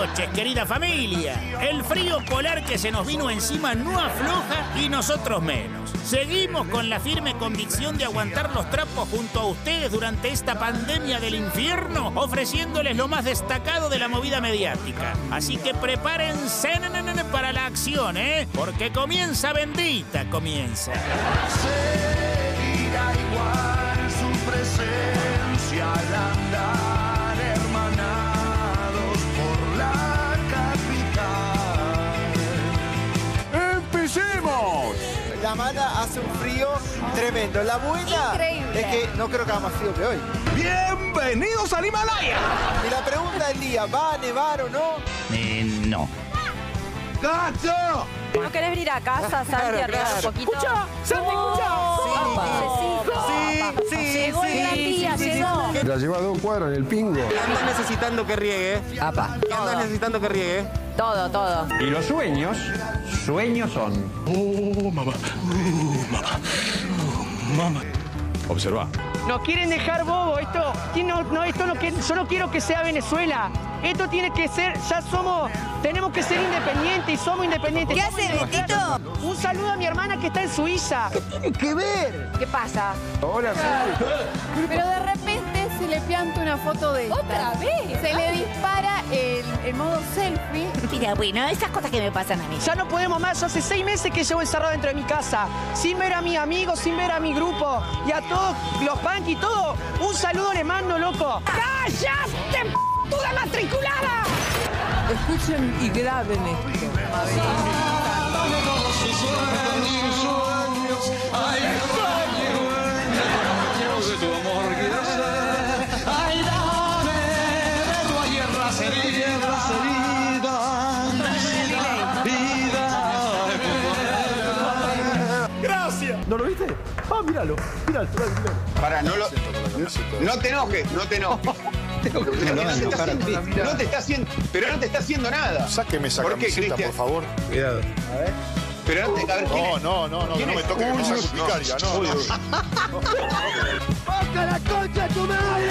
noches, querida familia. El frío polar que se nos vino encima no afloja y nosotros menos. Seguimos con la firme convicción de aguantar los trapos junto a ustedes durante esta pandemia del infierno, ofreciéndoles lo más destacado de la movida mediática. Así que prepárense para la acción, porque comienza Bendita, comienza. Seguirá igual su presencia al andar hermanados por la capital. ¡Empecemos! La mala hace un frío tremendo. La buena increíble es que no creo que haga más frío que hoy. ¡Bienvenidos al Himalaya! Y la pregunta del día, ¿va a nevar o no? No. ¡Gato! ¿No querés venir a casa, Santi, a arreglar un poquito? ¡Escucha! ¡Santi, escucha! Llegó el gran día, llegó. La lleva a 2 cuadras en el pingo. ¿Qué andas necesitando que riegue? Apa, ¿Qué andas necesitando que riegue? todo, todo. Y los sueños son. Mamá. Observa. Nos quieren dejar bobo, esto yo no quiero que sea Venezuela. Esto tiene que ser, tenemos que ser independientes y somos independientes. ¿Qué hace, Betito? Un saludo a mi hermana que está en Suiza. ¿Qué tiene que ver? ¿Qué pasa? Ahora sí. Pero de repente se le pianta una foto de esta. ¿Otra vez? Se le dispara el modo selfie. Mira, bueno, esas cosas que me pasan a mí. Ya no podemos más, yo hace 6 meses que llevo encerrado dentro de mi casa, sin ver a mis amigos, sin ver a mi grupo y a todos los punk y todo. Un saludo le mando, loco. ¡Cállate, puta matriculada! Escuchen y graben esto. ¡Gracias! ¿No lo viste? Ah, míralo. Pará, no te enojes, no te enojes. No te está haciendo nada. Sáqueme esa ¿Por qué, camiseta, Cristian? por favor. Cuidado. Pero a ver, ¿quién es? No, que no me toque que me saco picaria, no. ¡Baja la concha de tu madre!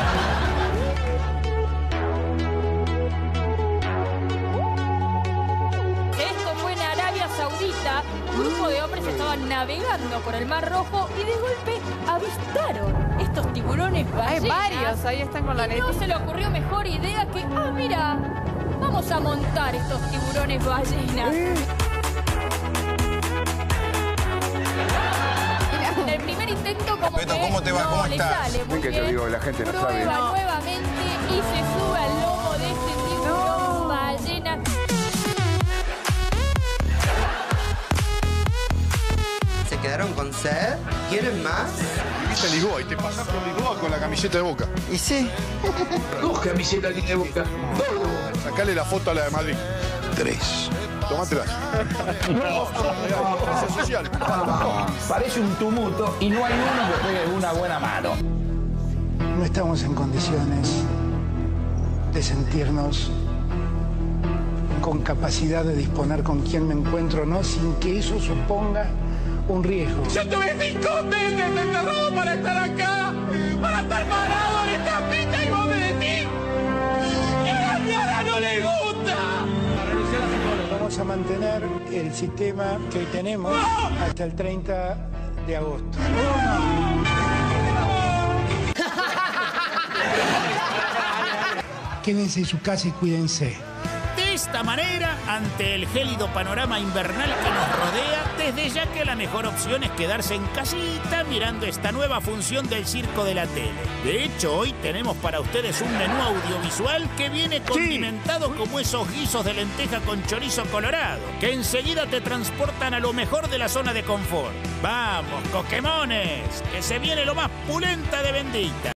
Esto fue en Arabia Saudita. Un grupo de hombres estaban navegando por el Mar Rojo y de golpe avistaron estos tiburones ballenas. Hay varios, ahí están con la Y no se le ocurrió mejor idea que, mira, vamos a montar estos tiburones ballenas. En el primer intento como Beto, que ¿cómo te va? no ¿Cómo le estás? sale muy Ven que te bien. digo, la gente no Prueba sabe. nuevamente y se sube al lomo de este tiburón ballena. ¿Se quedaron con sed? ¿Quieren más? Viviste en Lisboa y te pasás por Lisboa con la camiseta de Boca. Y sí. 2 camisetas de Boca. Sacale la foto a la de Madrid. 3. Tómatelas. Presión social. Parece un tumulto y no hay uno que pegue una buena mano. No estamos en condiciones de sentirnos con capacidad de disponer con quién me encuentro o no, sin que eso suponga un riesgo. Yo tuve 5 meses encerrado para estar acá, para estar parado en esta pista y vos me decís que a la Diana no le gusta. Vamos a mantener el sistema que hoy tenemos hasta el 30 de agosto. Quédense en su casa y cuídense. De esta manera, ante el gélido panorama invernal que nos rodea, desde ya que la mejor opción es quedarse en casita mirando esta nueva función del circo de la tele. De hecho, hoy tenemos para ustedes un menú audiovisual que viene condimentado como esos guisos de lenteja con chorizo colorado, que enseguida te transportan a lo mejor de la zona de confort. ¡Vamos, coquemones! Que se viene lo más pulenta de Bendita.